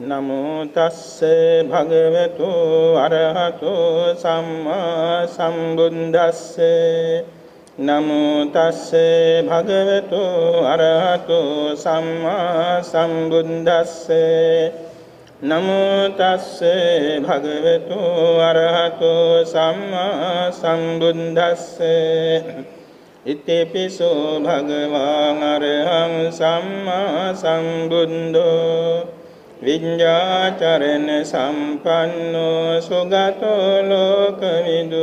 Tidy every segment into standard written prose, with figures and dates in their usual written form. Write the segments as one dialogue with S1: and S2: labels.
S1: නමෝ තස්සේ භගවතු අරහතෝ සම්මා සම්බුද්දස්සේ නමෝ තස්සේ භගවතු අරහතෝ සම්මා සම්බුද්දස්සේ නමෝ තස්සේ භගවතු අරහතෝ සම්මා සම්බුද්දස්සේ ඉතිපිසෝ භගවාන් අරහං සම්මා සම්බුද්ධෝ විඤ්ඤාචරණ සම්පන්නෝ සුගතෝ ලෝකවිදු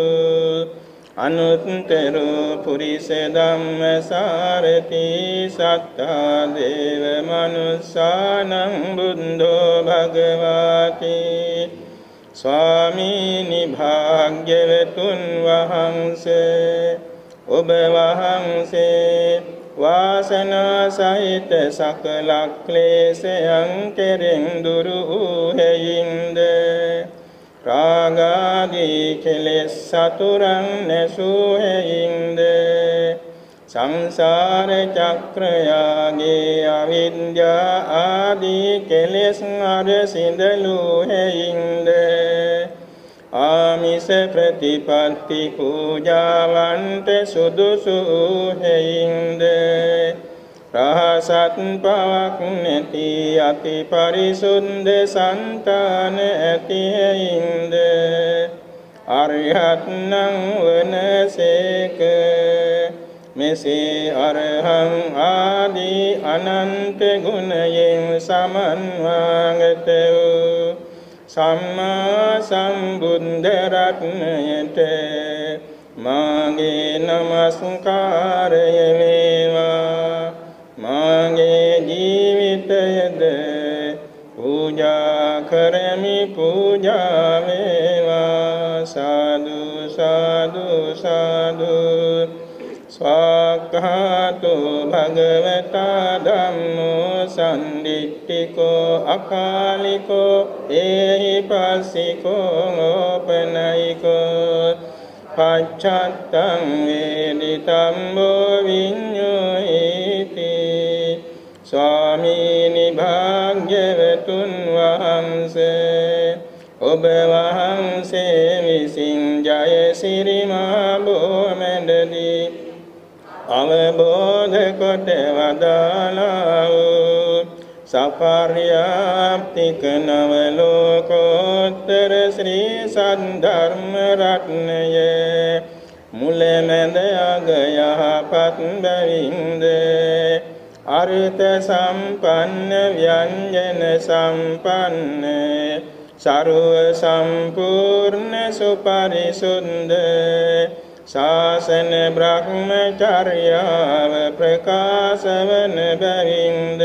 S1: අනුත්තරෝ පුරිස ධම්මසාරති සත්තා දේව මනුස්සානං බුද්ධෝ භගවාති ස්වාමීනි භාග්‍යවතුන් වහන්සේ ඔබ වහන්සේ වාසනා සහිත සකල ක්ලේශයන් කෙරෙන් දුරු හේයින්ද රාගාදී කෙලෙස් සතුරන් නැසූ හේයින්ද සංසාර චක්‍රයාගේ අවිද්‍යා ආදී කෙලෙස් අර සිඳලූ හේයින්ද ආමිස ප්‍රතිපත්ති පූජාවන්ට සුදුසු හේයින්ද රහසත් පවක් නැති අති පරිසුද්ධ සංතාන ඇති හේයින්ද අරහත් නම් වනසේක මෙසේ අරහං ආදී අනන්ත ගුණයෙන් සමන්වාගත වූ සම්මා සම්බුද්ධ රත්නයට මාගේ නමස්කාරය වේවා මාගේ ජීවිතයද පූජා කරමි පූජා වේවා සාදු සාදු සාදු ස්වාක්ඛාතු භගවතා ධම්මෝ සම්දිට්ඨිකෝ අකාලිකෝ ඒහිපස්සිකෝ ඕපනයිකෝ පච්චත්තං වේදිතම්බෝ විඤ්ඤෝයිති ස්වාමීනි භාග්‍යවතුන් වහන්සේ ඔබ වහන්සේ විසින් ජය සිරි මහ බෝමැඩදී අවබෝධ කොට වදාළා වූ සපර්යාප්තික නව ලෝකෝත්තර ශ්‍රී සද්ධර්ම රත්නය මුලමැද අග යහපත් බැවින්ද අර්ථ සම්පන්න ව්‍යංජන සම්පන්න සර්ව සම්පූර්ණ සුපරිසුද්ධ ශාසන බ්‍රහ්මචර්යාව ප්‍රකාශ වන බැවින්ද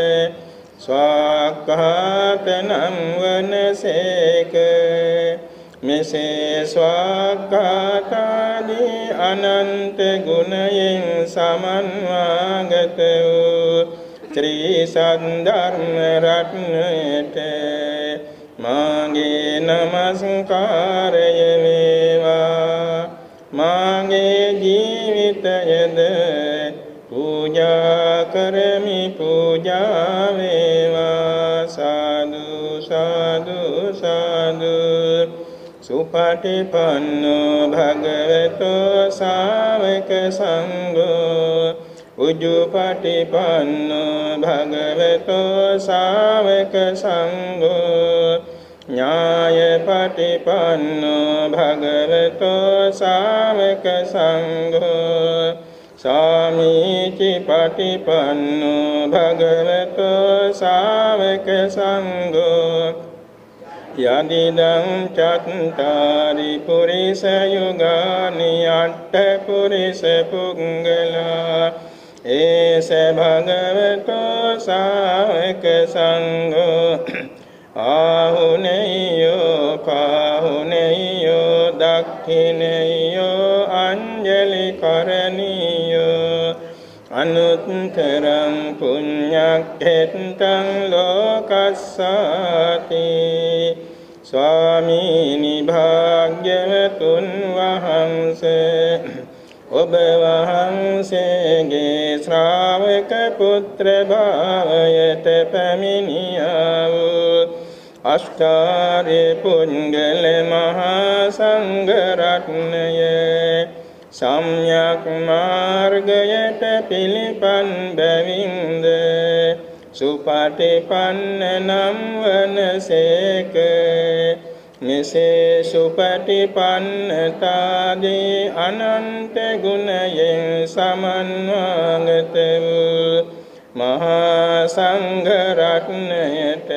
S1: ස්වාක්ඛාතනම් වනසේක මෙසේ ස්වාක්ඛාතාදී අනන්ත ගුණයෙන් සමන්වාගත වූ ශ්‍රී සද්ධර්ම රත්නයට මාගේ නමස්කාරය වේවා මාගේ ජීවිතයද පූජා කරමි පූජා වේවා සාදු සාදු සාදු සුපටිපන්නෝ භගවතෝ ශාවක සංඝෝ උජුපටිපන්නෝ භගවතෝ ශාවක සංඝෝ ඥායපටිපන්නෝ භගවතෝ ශාවක සංඝෝ සාමීචි පටිපන්නෝ භගවතෝ ශාවක සංඝෝ යදිදං චත්තාරි පුරිස යුගානි අට්ඨ පුරිස පුංගලා ඒස භගවතෝ ශාවක සංඝෝ ආහුනේයෝ පාහුනේයෝ දක්ඛිනේයෝ අංජලි කරණීයෝ අනුත්තරං පුඤ්ඤක්ඛෙත්තං ලෝකස්සාති ස්වාමීනි භාග්‍යවතුන් වහන්සේ ඔබ වහන්සේගේ ශ්‍රාවක පුත්‍ර භාවයට පැමිණියා වූ අෂ්ටාරි පුඤ්ගල මහා සංඝ රත්නය සම්්‍යක් මාර්ගයට පිළිපන් බැවින්ද සුපටිපන්න නම් වනසේක. මෙසේ සුපටිපන්නතාදී අනන්ත ගුණයෙන් සමන්වාගත වූ මහා සංඝ රත්නයට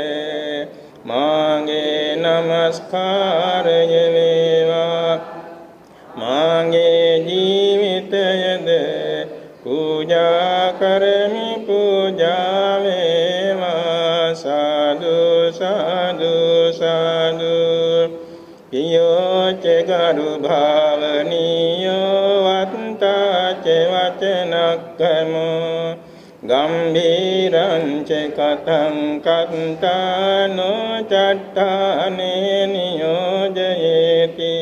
S1: මාගේ නමස්කාරය වේවා. මාගේ ජීවිතයද පූජා කරමි පූජා වේවා. සාදු සාදු සාදු. පියෝච ගරු භාවනීයෝ වත්තාච වචනක්ඛමෝ ගම්භීරං ච කතං කත්තානෝ චට්ඨානේ නියෝජයේති.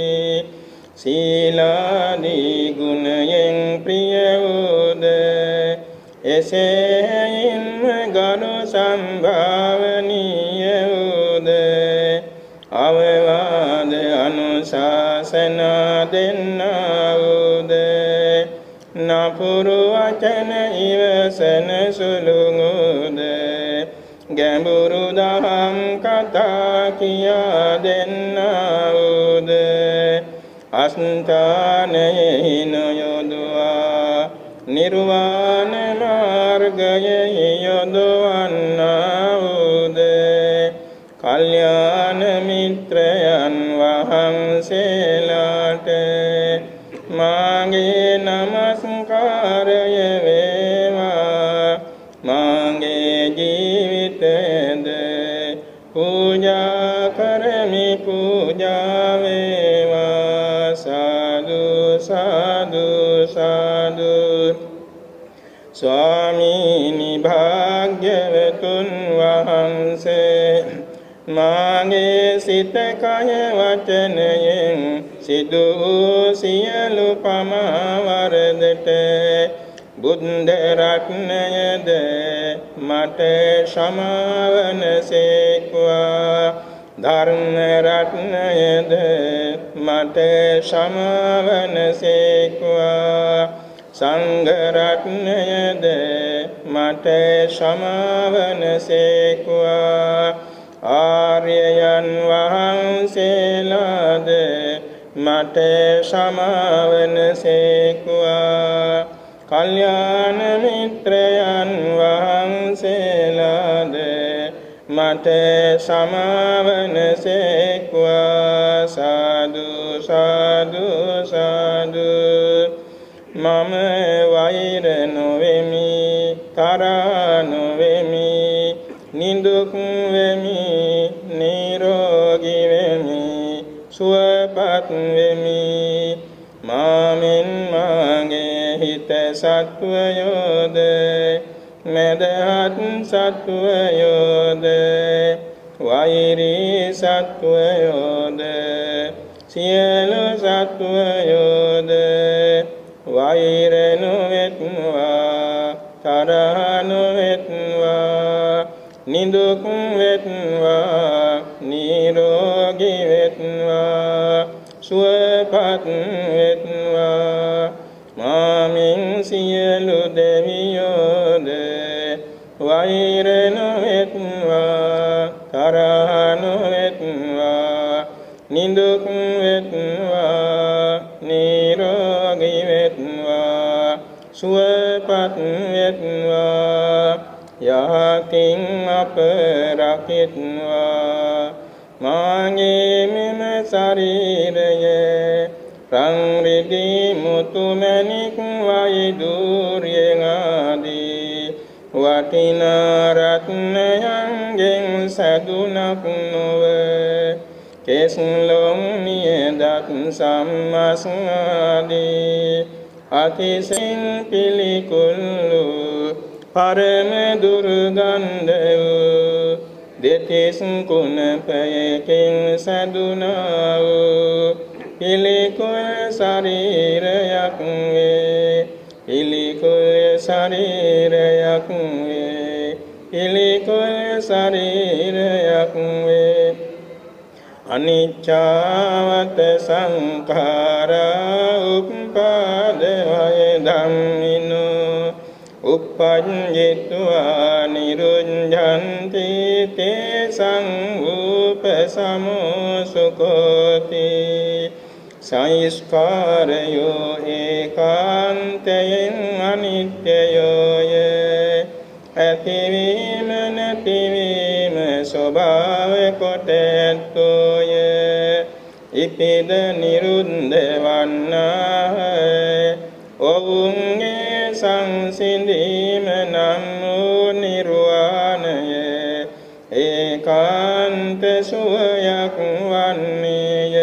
S1: සීලාදී ගුණයෙන් ප්‍රිය වූද එසේයින්ම ගරු සම්භාවනීය වූද අවවාද අනුශාසනා දෙන්නා වූද නපුරු වචන ඉවසන සුළුද ගැඹුරු දහම් කතා කියා දෙන්නා වූද අස්ථානයෙහි නොයොදවා නිර්වාණ මාර්ගයෙහි යොදවන්නා වූද කල්යාණ මිත්‍රයන් වහන්සේලාට මාගේ නමස්කාරය වේවා. මාගේ ජීවිතයද පූජා කරමි පූජා වේවා. සාදු සාදු සාදු. ස්වාමීනි භාග්‍යවතුන් වහන්සේ මාගේ සිත කය වචනයෙන් සිදු වූ සියලු පමාවරදට බුද්ධ රත්නයද මට සමාවන සේක්වා. ධර්ම රත්නයද මට සමාවන සේක්වා. සංඝ රත්නයද මට සමාවන සේක්වා. ආර්යයන් වහන්සේලාද මට සමාවන සේක්වා. කල්යාණ මිත්‍රයන් වහන්සේලාද මට සමාවන සේක්වා. සාදු සාදු සාදු. මම වෛර නොවෙමි තරහ නොවෙමි නිදුක් වෙමි නිරෝගී වෙමි සුවපත් වෙමි. මාමෙන් මාගේ හිත සත්වයෝද මෙදහත් සත්වයෝද වෛරී සත්වයෝද සියලු සත්වයෝද වෛර නොවෙත්වා තරහ නොවෙත්වා නිදුක් වෙත්වා නිරෝගී වෙත්වා සුවපත් වෙත්වා. මාමින් සියලු දෙවියෝද වෛර නොවෙත්වා තරහ නොවෙත්වා නිදුක් වෙත්වා නිරෝගී වෙත්වා සුවපත් වෙත්වා. යකින් අප රකිත්වා. මාගේ මෙම ශරීරය රන් රිදී මුතු මැණික් වෛඩූර්යයන් ආදී වටිනා රත්නයන්ගෙන් සැදුනක් නොව කෙස් ලොම් නියදත් සම්මස් ආදී අතිශයින් පිළිකුල් පරම දුර්ගන්ධ වූ දෙතිස් කුණපයකින් සැදුනා වූ පිළිකුල් ශරීරයක් වේ. පිළිකුල් ශරීරයක් වේ. පිළිකුල් ශරීරයක් වේ. අනිච්චවත සංඛාරා උප්පාදවය ධම්මිනෝ uppajjitva niruñjanti te samupasamo-sukoti saiskarayo ekantayen anityayoye ඇතිවීම නැතිවීම ස්වභාව කොට ඇත්තෝය ඉපිද නිරුද්ධ වන්නාය ඔවුන්ගේ සංසිඳීම නම් වූ නිර්වාණය ඒකාන්ත සුවයක් වන්නේය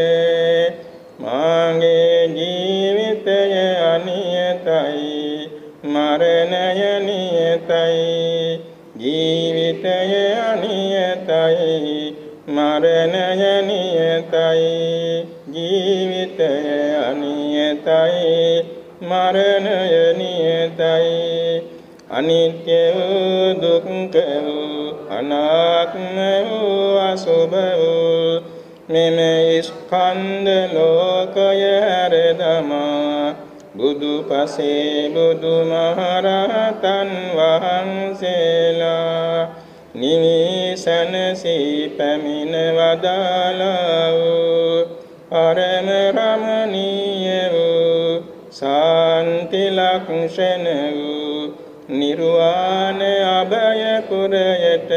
S1: මාගේ ජීවිතය අනියතයි මරණය නියතයි ජීවිතය අනියතයි මරණය නියතයි ජීවිතය අනියතයි මරණය නියතයි අනිත්‍ය වූ දුක්ඛ වූ අනාත්ම වූ අසුභ වූ මෙම ස්කන්ධ ලෝකය හැරදමා බුදු පසේ බුදු මහරහතන් වහන්සේලා නිවිසනසී පැමිණ වදාළා වූ පරම රමණීය වූ සාන්ති ලක්ෂණ වූ නිර්වාණ අභය පුරයට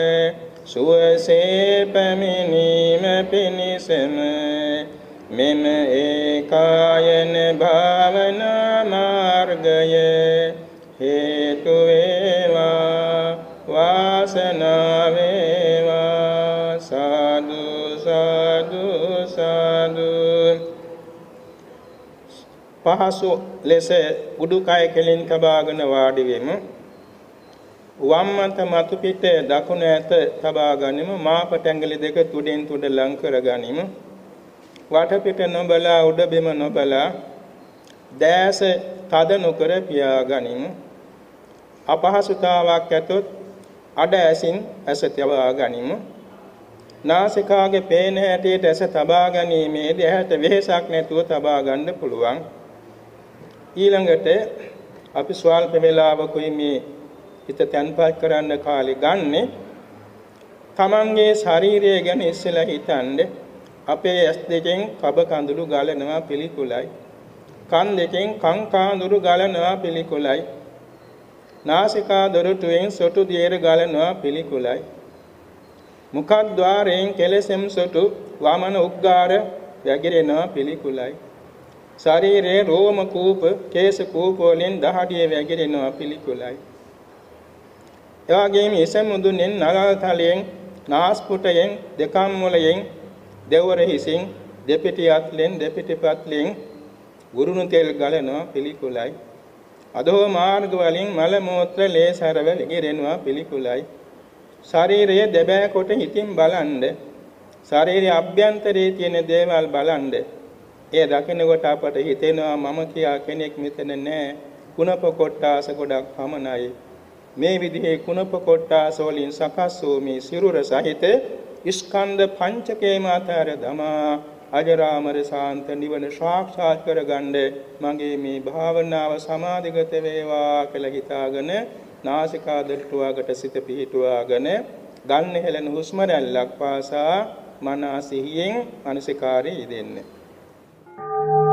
S1: සුවසේ පැමිණීම පිණිසම මෙම ඒකායන භාවනා මාර්ගය හේතු වේවා වාසනාව වේවා සාදු සාදු සාදු පහසු ලෙස උඩුකය කෙලින් තබාගෙන වාඩි වෙමු වම් අත මතු පිට දකුණ ඇත තබා ගනිමු මාපට ඇඟිලි දෙක තුඩෙන් තුඩ ලං කර ගනිමු වටපිට නොබලා උඩ බිම නොබලා දැස තද නොකර පියා ගනිමු අපහසුතාවක් ඇතොත් අඩ ඇසින් ඇස තබා ගනිමු නාසිකාගේ පේන හැටියට ඇස තබා ගැනීමේදී ඇහැට වෙහෙසක් නැතුව තබා ගන්න පුළුවන් ඊළඟට අපි ස්වල්ප වේලාවකුයි මේ හිත තැන්පත් කරන්න කාලේ ගන්නෙ තමන්ගේ ශරීරය ගැන ඉස්සෙල්ලා හිතන්නේ අපේ ඇස් දෙකෙන් කබ කඳුළු ගලනවා පිළිකුලයි කන් දෙකෙන් කං කාඳුරු ගලනවා පිළිකුලයි නාසිකා දොරටුවෙන් සොටු දියර ගලනවා පිළිකුලයි මුඛද්්වාරයෙන් කෙලෙසෙම් සොටු වමන උග්ගාර වැగిරෙනවා පිළිකුලයි ශරීරයේ රෝම කූප කේශ කූප වලින් දහඩිය වැగిරෙනවා පිළිකුලයි එවාගෙම ඉස මුදුනෙන් නළල් තලයෙන් නාස්පුටයෙන් දෙකම් මුලයෙන් දෙවර හිසින් දෙපිටි අත්ලෙන් දෙපිටි පත්ලෙන් ගුරුණු තෙල් ගලනවා පිළිකුලයි අදෝ මාර්ග වලින් මල මූත්‍ර ලේ සරව ගිරෙනවා පිළිකුලයි ශරීරයේ දෙබෑ කොට හිතින් බලන්න ශරීරයේ අභ්‍යන්තරයේ තියෙන දේවල් බලන්න ඒ දකින්න කොට අපට හිතෙනවා මම කියා කෙනෙක් මෙතන නැහැ කුණප කොට්ටාස ගොඩක් පමණයි මේ විදිහේ කුණප කොට්ටාස වලින් සකස් වූ මේ සිරුර සහිත ස්කන්ධ පංචකේම අතර දමා අජරාමර ශාන්ත නිවන සාක්ෂාත් කරගන්න මගේ මේ භාවනාව සමාධිගත වේවා කියලා හිතාගෙන නාසිකා දොරටුවකට සිත පිහිටුවාගෙන ගන්න හෙළන හුස්ම රැල්ලක් පාසා මනසිහියෙන් අනුසිකාරී දෙන්නේ